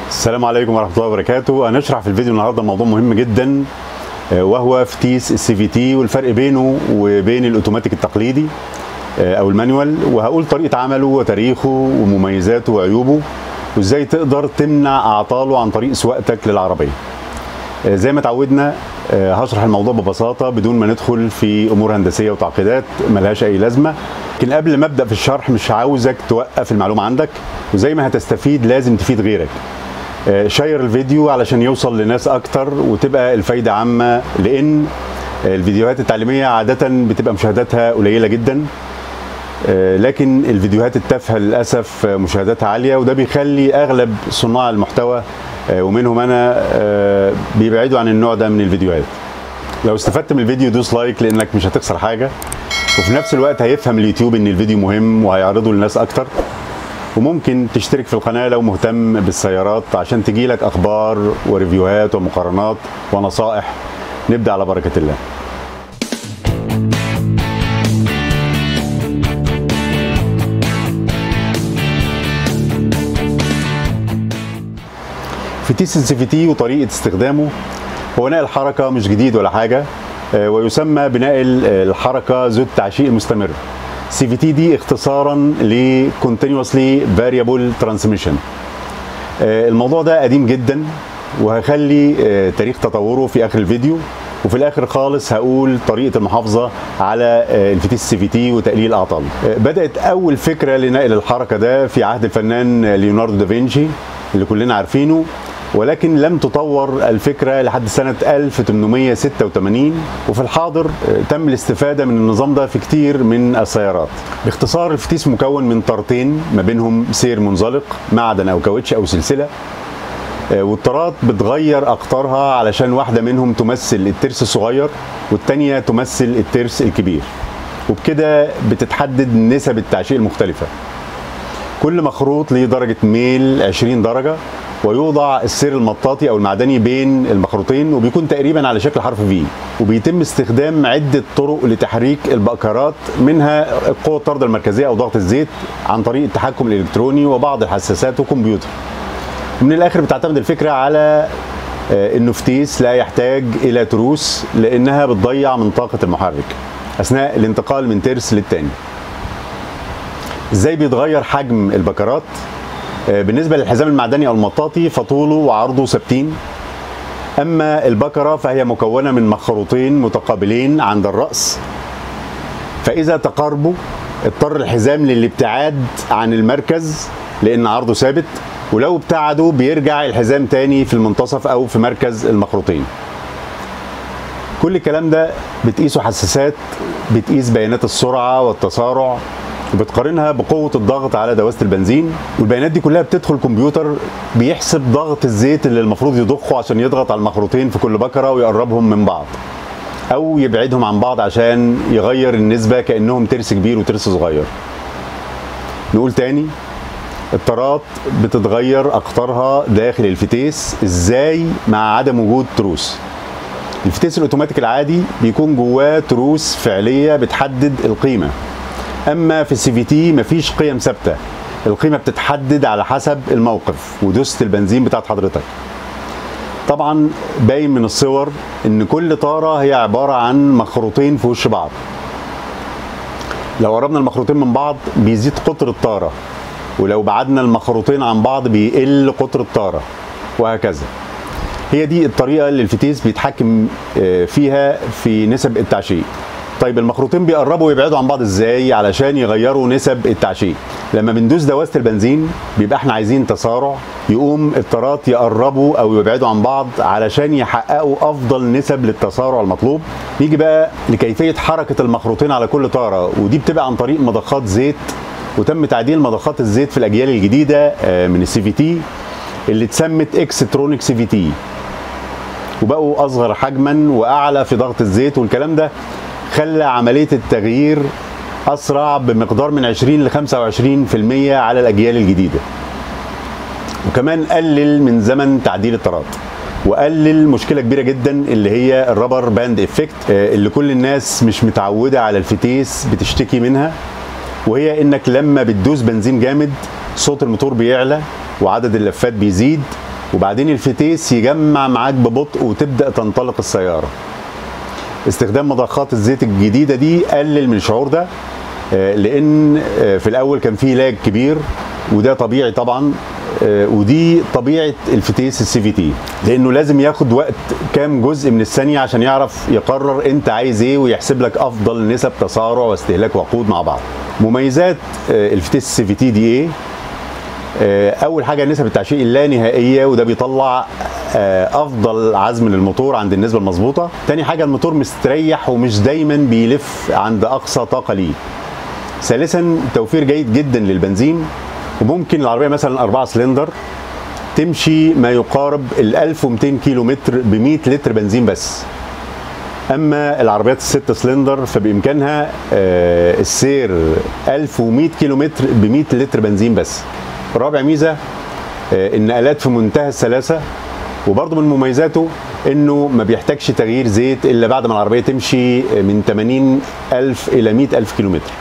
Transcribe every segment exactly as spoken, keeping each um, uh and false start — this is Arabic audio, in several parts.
السلام عليكم ورحمة الله وبركاته. هنشرح في الفيديو النهارده موضوع مهم جدا وهو فتيس السي في تي والفرق بينه وبين الاوتوماتيك التقليدي او المانيوال، وهقول طريقة عمله وتاريخه ومميزاته وعيوبه وازاي تقدر تمنع اعطاله عن طريق سواقتك للعربية. زي ما اتعودنا هشرح الموضوع ببساطة بدون ما ندخل في امور هندسية وتعقيدات ملهاش اي لازمة، لكن قبل ما ابدا في الشرح مش عاوزك توقف المعلومة عندك، وزي ما هتستفيد لازم تفيد غيرك. شير الفيديو علشان يوصل لناس اكتر وتبقى الفايدة عامة، لان الفيديوهات التعليمية عادة بتبقى مشاهداتها قليلة جدا، لكن الفيديوهات التافهة للأسف مشاهداتها عالية، وده بيخلي اغلب صناع المحتوى ومنهم انا بيبعدوا عن النوع ده من الفيديوهات. لو استفدت من الفيديو دوس لايك لانك مش هتخسر حاجة، وفي نفس الوقت هيفهم اليوتيوب ان الفيديو مهم وهيعرضه للناس اكتر. وممكن تشترك في القناة لو مهتم بالسيارات عشان تجيلك اخبار وريفيوهات ومقارنات ونصائح. نبدأ على بركة الله. فتيس السي في تي وطريقة استخدامه هو نقل حركة مش جديد ولا حاجة، ويسمى بنقل الحركة ذو التعشيق المستمر. سي في تي دي اختصارا ل Continuously Variable Transmission. الموضوع ده قديم جدا وهخلي تاريخ تطوره في اخر الفيديو، وفي الاخر خالص هقول طريقة المحافظة على الفتيس السي في تي وتقليل اعطاله. بدأت اول فكرة لنقل الحركة ده في عهد الفنان ليوناردو دافنشي اللي كلنا عارفينه، ولكن لم تطور الفكرة لحد سنة ألف وثمانمائة وستة وثمانين، وفي الحاضر تم الاستفادة من النظام ده في كتير من السيارات. باختصار الفتيس مكون من طارتين ما بينهم سير منزلق، معدن أو كاوتش أو سلسلة، والطارات بتغير أقطارها علشان واحدة منهم تمثل الترس الصغير والتانية تمثل الترس الكبير، وبكده بتتحدد نسب التعشيق المختلفة. كل مخروط ليه درجة ميل عشرين درجة، ويوضع السير المطاطي او المعدني بين المخروطين، وبيكون تقريبا على شكل حرف في، وبيتم استخدام عدة طرق لتحريك البقرات، منها قوة الطردة المركزية او ضغط الزيت عن طريق التحكم الالكتروني وبعض الحساسات وكمبيوتر. ومن الاخر بتعتمد الفكرة على انه فتيس لا يحتاج الى تروس لانها بتضيع من طاقة المحرك اثناء الانتقال من ترس للتاني. ازاي بيتغير حجم البكرات؟ بالنسبة للحزام المعدني او المطاطي فطوله وعرضه ثابتين، اما البكرة فهي مكونة من مخروطين متقابلين عند الرأس، فاذا تقاربوا اضطر الحزام للابتعاد عن المركز لان عرضه ثابت، ولو ابتعدوا بيرجع الحزام تاني في المنتصف او في مركز المخروطين. كل الكلام ده بتقيسه حساسات بتقيس بيانات السرعة والتسارع، وبتقارنها بقوة الضغط على دواسة البنزين، والبيانات دي كلها بتدخل كمبيوتر بيحسب ضغط الزيت اللي المفروض يضخه عشان يضغط على المخروطين في كل بكرة ويقربهم من بعض أو يبعدهم عن بعض عشان يغير النسبة كأنهم ترس كبير وترس صغير. نقول تاني، الطارات بتتغير أقطارها داخل الفتيس ازاي مع عدم وجود تروس. الفتيس الأوتوماتيك العادي بيكون جواه تروس فعلية بتحدد القيمة، اما في السي في تي مفيش قيم ثابته، القيمه بتتحدد على حسب الموقف ودوسه البنزين بتاعت حضرتك. طبعا باين من الصور ان كل طاره هي عباره عن مخروطين في وش بعض، لو قربنا المخروطين من بعض بيزيد قطر الطاره، ولو بعدنا المخروطين عن بعض بيقل قطر الطاره، وهكذا. هي دي الطريقه اللي الفتيس بيتحكم فيها في نسب التعشيق. طيب المخروطين بيقربوا ويبعدوا عن بعض ازاي علشان يغيروا نسب التعشيق؟ لما بندوس دواسة البنزين بيبقى احنا عايزين تسارع، يقوم الطارات يقربوا او يبعدوا عن بعض علشان يحققوا افضل نسب للتسارع المطلوب. نيجي بقى لكيفية حركة المخروطين على كل طارة، ودي بتبقى عن طريق مضخات زيت، وتم تعديل مضخات الزيت في الاجيال الجديدة من السي في تي اللي اتسمت اكسترونيك سي في تي، وبقوا اصغر حجما واعلى في ضغط الزيت، والكلام ده خلى عملية التغيير أسرع بمقدار من عشرين ل خمسة وعشرين بالمية على الأجيال الجديدة، وكمان قلل من زمن تعديل الطارات، وقلل مشكلة كبيرة جدا اللي هي الرابر باند افكت اللي كل الناس مش متعودة على الفتيس بتشتكي منها، وهي انك لما بتدوس بنزين جامد صوت الموتور بيعلى وعدد اللفات بيزيد، وبعدين الفتيس يجمع معاك ببطء وتبدأ تنطلق السيارة. استخدام مضخات الزيت الجديدة دي قلل من الشعور ده، لأن في الأول كان فيه لاج كبير وده طبيعي طبعا، ودي طبيعة الفتيس السي في تي، لأنه لازم ياخد وقت كام جزء من الثانية عشان يعرف يقرر أنت عايز إيه ويحسب لك أفضل نسب تسارع واستهلاك وقود مع بعض. مميزات الفتيس السي في تي دي إيه؟ اول حاجه نسب التعشيق اللانهائيه وده بيطلع افضل عزم للموتور عند النسبه المظبوطه. تاني حاجه الموتور مستريح ومش دايما بيلف عند اقصى طاقه ليه. ثالثا توفير جيد جدا للبنزين، وممكن العربيه مثلا أربعة سلندر تمشي ما يقارب ال ألف ومئتين كيلو متر ب مئة لتر بنزين بس. اما العربيات الست سلندر فبامكانها السير ألف ومئة كيلو متر ب مئة لتر بنزين بس. رابع ميزه النقلات في منتهى السلاسه، وبرضه من مميزاته انه ما بيحتاجش تغيير زيت الا بعد ما العربيه تمشي من ثمانين ألف الى مئة ألف كيلو متر.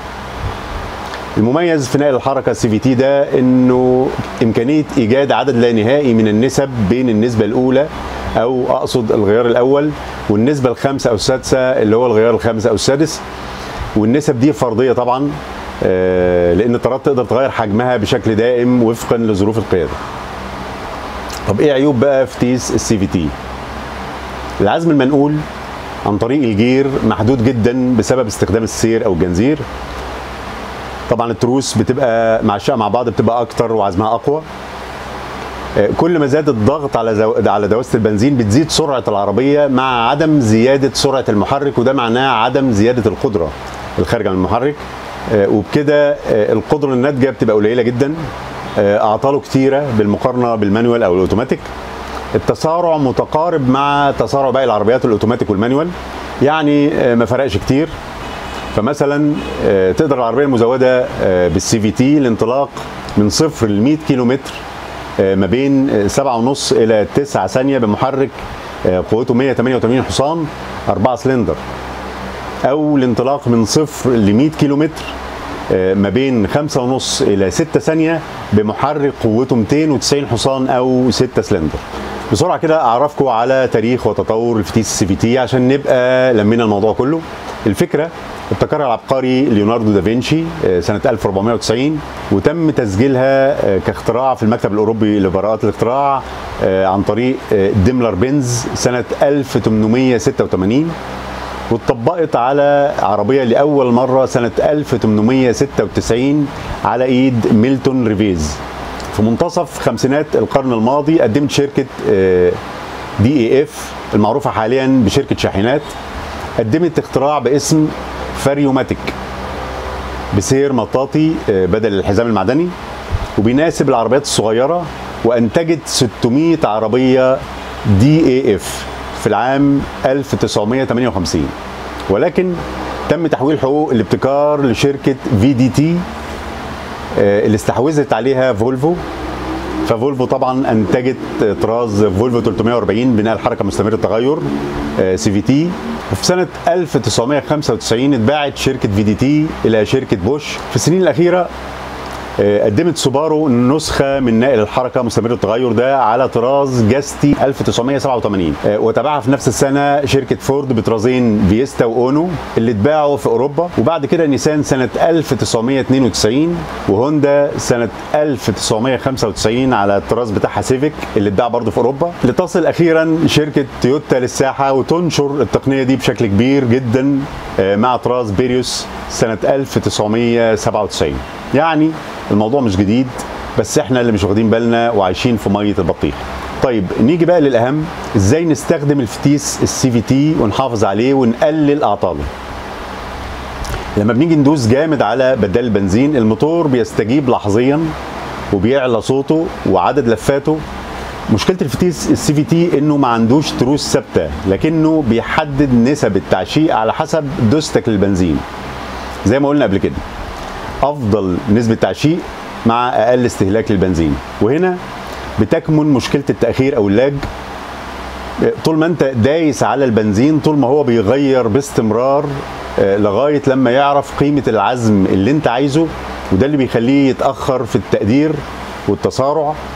المميز في نقل الحركه السي في تي ده انه امكانيه ايجاد عدد لا نهائي من النسب بين النسبه الاولى او اقصد الغيار الاول والنسبه الخامسه او السادسه اللي هو الغيار الخامس او السادس، والنسب دي فرديه طبعا لان الطارات تقدر تغير حجمها بشكل دائم وفقا لظروف القياده. طب ايه عيوب بقى فتيس السي في تي؟ العزم المنقول عن طريق الجير محدود جدا بسبب استخدام السير او الجنزير. طبعا التروس بتبقى معشقه مع بعض بتبقى اكتر وعزمها اقوى. كل ما زاد الضغط على زو... على دواسه البنزين بتزيد سرعه العربيه مع عدم زياده سرعه المحرك، وده معناه عدم زياده القدره الخارجه من المحرك، وبكده القدره الناتجه بتبقى قليله جدا، اعطاله كتيره بالمقارنه بالمانوال او الاوتوماتيك. التسارع متقارب مع تسارع باقي العربيات الاوتوماتيك والمانوال، يعني ما فرقش كتير. فمثلا تقدر العربيه المزوده بالسي في تي الانطلاق من صفر ل مئة كيلو متر ما بين سبعة ونص الى تسعة ثانيه بمحرك قوته مئة وثمانية وثمانين حصان أربعة سلندر، او الانطلاق من صفر ل مئة كيلو متر ما بين خمسة ونص الى ستة ثانيه بمحرك قوته مئتين وتسعين حصان او ستة سلندر. بسرعه كده اعرفكم على تاريخ وتطور الفتيس السي في تي عشان نبقى لمينا الموضوع كله. الفكره ابتكرها العبقري ليوناردو دافنشي سنه ألف وأربعمئة وتسعين، وتم تسجيلها كاختراع في المكتب الاوروبي لبراءات الاختراع عن طريق ديملر بنز سنه ألف وثمانمئة وستة وثمانين، واتطبقت على عربيه لاول مره سنه ألف وثمانمئة وستة وتسعين على ايد ميلتون ريفيز. في منتصف خمسينات القرن الماضي قدمت شركه دي اي اف المعروفه حاليا بشركه شاحنات، قدمت اختراع باسم فاريوماتيك بسير مطاطي بدل الحزام المعدني، وبيناسب العربيات الصغيره، وانتجت ستمئة عربيه دي اي اف في العام ألف وتسعمئة وثمانية وخمسين، ولكن تم تحويل حقوق الابتكار لشركه في دي تي اللي استحوذت عليها فولفو. ففولفو طبعا انتجت طراز فولفو ثلاثمئة وأربعين بناء الحركه مستمر التغير سي في تي. وفي سنه ألف وتسعمئة وخمسة وتسعين اتباعت شركه في دي تي الى شركه بوش. في السنين الاخيره قدمت سوبارو نسخه من نقل الحركه مستمر التغير ده على طراز جاستي ألف وتسعمئة وسبعة وثمانين، وتابعها في نفس السنه شركه فورد بطرازين فيستا واونو اللي اتباعوا في اوروبا، وبعد كده نيسان سنه ألف وتسعمئة واثنين وتسعين، وهوندا سنه ألف وتسعمئة وخمسة وتسعين على الطراز بتاعها سيفيك اللي اتباع برضه في اوروبا، لتصل اخيرا شركه تويوتا للساحه وتنشر التقنيه دي بشكل كبير جدا مع طراز بيريوس سنه ألف وتسعمئة وسبعة وتسعين. يعني الموضوع مش جديد، بس احنا اللي مش واخدين بالنا وعايشين في ميه البطيخ. طيب نيجي بقى للاهم، ازاي نستخدم الفتيس السي في تي ونحافظ عليه ونقلل اعطاله. لما بنيجي ندوس جامد على بدال البنزين الموتور بيستجيب لحظيا وبيعلى صوته وعدد لفاته. مشكله الفتيس السي في تي انه ما عندوش تروس ثابته، لكنه بيحدد نسب التعشيق على حسب دوستك للبنزين. زي ما قلنا قبل كده، افضل نسبه تعشيق مع اقل استهلاك للبنزين، وهنا بتكمن مشكله التاخير او اللاج. طول ما انت دايس على البنزين طول ما هو بيغير باستمرار لغايه لما يعرف قيمه العزم اللي انت عايزه، وده اللي بيخليه يتاخر في التقدير والتسارع.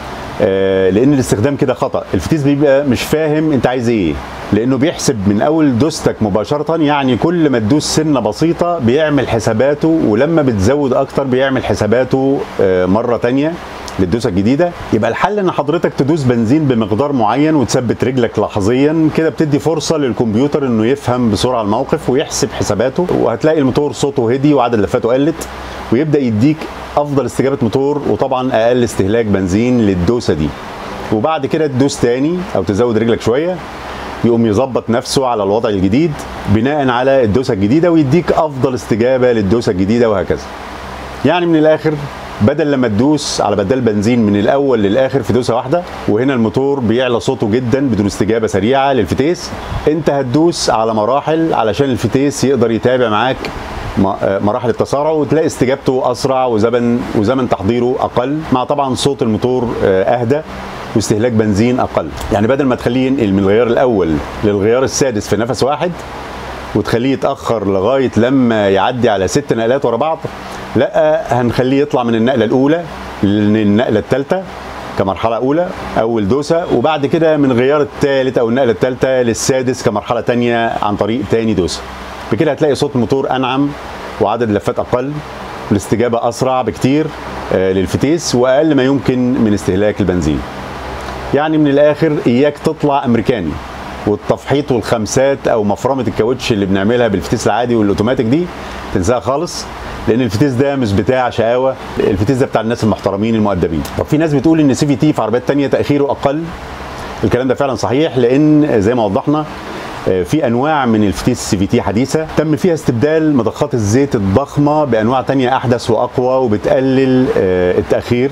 آه لان الاستخدام كده خطا. الفتيس بيبقى مش فاهم انت عايز ايه، لانه بيحسب من اول دوستك مباشره، يعني كل ما تدوس سنه بسيطه بيعمل حساباته، ولما بتزود اكتر بيعمل حساباته آه مره ثانيه للدوسه الجديده. يبقى الحل ان حضرتك تدوس بنزين بمقدار معين وتثبت رجلك لحظيا، كده بتدي فرصه للكمبيوتر انه يفهم بسرعه الموقف ويحسب حساباته، وهتلاقي الموتور صوته هدي وعدد لفاته قلت، ويبدا يديك افضل استجابه موتور وطبعا اقل استهلاك بنزين للدوسه دي. وبعد كده تدوس تاني او تزود رجلك شويه، يقوم يظبط نفسه على الوضع الجديد بناء على الدوسه الجديده ويديك افضل استجابه للدوسه الجديده وهكذا. يعني من الاخر بدل لما تدوس على بدال بنزين من الاول للاخر في دوسه واحده، وهنا الموتور بيعلى صوته جدا بدون استجابه سريعه للفتيس، انت هتدوس على مراحل علشان الفتيس يقدر يتابع معاك مراحل التسارع، وتلاقي استجابته اسرع وزمن وزمن تحضيره اقل، مع طبعا صوت الموتور اهدى واستهلاك بنزين اقل. يعني بدل ما تخليه ينقل من الغيار الاول للغيار السادس في نفس واحد وتخليه يتاخر لغايه لما يعدي على ست نقلات ورا بعض، لا هنخليه يطلع من النقله الاولى للنقله الثالثه كمرحله اولى اول دوسه، وبعد كده من الغيار الثالث او النقله الثالثه للسادس كمرحله ثانيه عن طريق ثاني دوسه. بكده هتلاقي صوت الموتور انعم وعدد اللفات اقل والاستجابه اسرع بكتير للفتيس واقل ما يمكن من استهلاك البنزين. يعني من الاخر اياك تطلع امريكاني، والتفحيط والخمسات او مفرمه الكاوتش اللي بنعملها بالفتيس العادي والاوتوماتيك دي تنساها خالص، لان الفتيس ده مش بتاع شقاوه، الفتيس ده بتاع الناس المحترمين المؤدبين. طب في ناس بتقول ان سي في تي في عربيات ثانيه تاخيره اقل. الكلام ده فعلا صحيح، لان زي ما وضحنا في انواع من الفتيس سي في تي حديثه تم فيها استبدال مضخات الزيت الضخمه بانواع ثانيه احدث واقوى وبتقلل التاخير.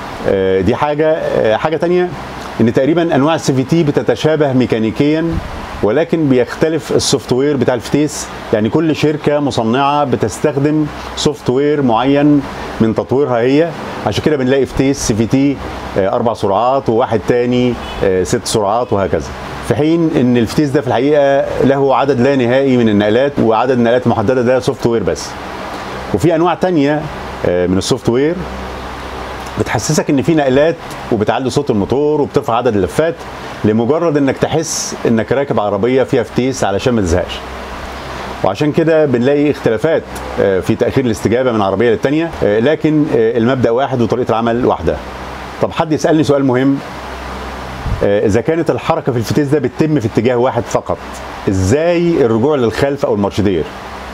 دي حاجه حاجه ثانيه ان تقريبا انواع السي في تي بتتشابه ميكانيكيا، ولكن بيختلف السوفت وير بتاع الفتيس. يعني كل شركه مصنعه بتستخدم سوفت وير معين من تطويرها هي، عشان كده بنلاقي فتيس سي في تي اربع سرعات وواحد تاني ست سرعات وهكذا، في حين ان الفتيس ده في الحقيقه له عدد لا نهائي من النقلات، وعدد النقلات المحدده ده سوفت وير بس. وفي انواع تانيه من السوفت وير بتحسسك ان في نقلات وبتعلي صوت الموتور وبترفع عدد اللفات لمجرد انك تحس انك راكب عربيه فيها فتيس علشان ما تزهقش. وعشان كده بنلاقي اختلافات في تاخير الاستجابه من عربيه للثانيه، لكن المبدا واحد وطريقه العمل واحده. طب حد يسالني سؤال مهم، اذا كانت الحركه في الفتيس ده بتتم في اتجاه واحد فقط، ازاي الرجوع للخلف او المارشدير؟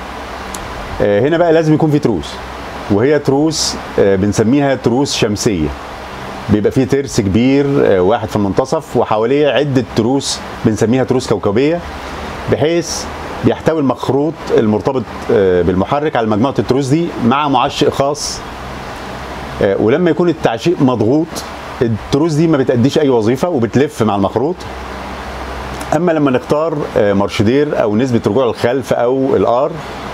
هنا بقى لازم يكون في تروس، وهي تروس بنسميها تروس شمسيه، بيبقى فيه ترس كبير واحد في المنتصف وحواليه عده تروس بنسميها تروس كوكبيه، بحيث بيحتوي المخروط المرتبط بالمحرك على مجموعه التروس دي مع معشق خاص. ولما يكون التعشيق مضغوط التروس دي ما بتأديش اي وظيفه وبتلف مع المخروط. اما لما نختار مارشدير او نسبه رجوع للخلف او الار،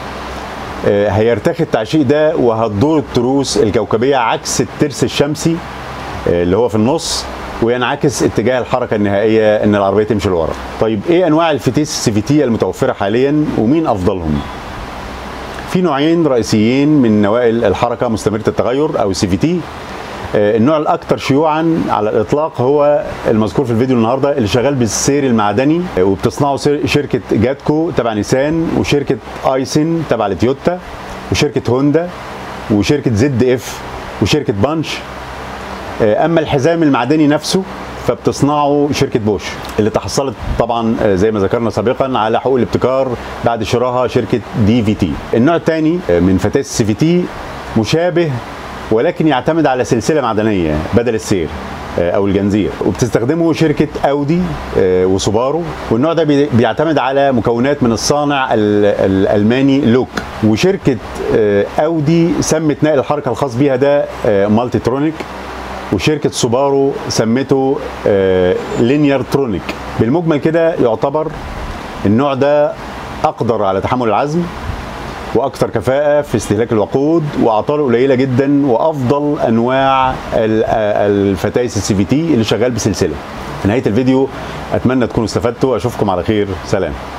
هيرتخي التعشيق ده وهتدور التروس الكوكبيه عكس الترس الشمسي اللي هو في النص، وينعكس اتجاه الحركه النهائيه ان العربيه تمشي لورا. طيب ايه انواع الفتيس السي في تي المتوفره حاليا ومين افضلهم؟ في نوعين رئيسيين من نوائل الحركه مستمره التغير او السي في تي. النوع الاكثر شيوعا على الاطلاق هو المذكور في الفيديو النهارده، اللي شغال بالسير المعدني وبتصنعه شركه جاتكو تبع نيسان، وشركه ايسن تبع تويوتا، وشركه هوندا، وشركه زد اف، وشركه بانش. اما الحزام المعدني نفسه فبتصنعه شركه بوش، اللي تحصلت طبعا زي ما ذكرنا سابقا على حقوق الابتكار بعد شراها شركه دي في تي. النوع الثاني من فتيس السي في تي مشابه ولكن يعتمد على سلسله معدنيه بدل السير او الجنزير، وبتستخدمه شركه اودي وسوبارو. والنوع ده بيعتمد على مكونات من الصانع الالماني لوك، وشركه اودي سمت نقل الحركه الخاص بيها ده مالتي ترونيك، وشركه سوبارو سمته لينير ترونيك. بالمجمل كده يعتبر النوع ده اقدر على تحمل العزم واكثر كفاءه في استهلاك الوقود، واعطاله قليله جدا، وافضل انواع الفتايس السي في تي اللي شغال بسلسله. في نهايه الفيديو اتمنى تكونوا استفدتوا، اشوفكم على خير، سلام.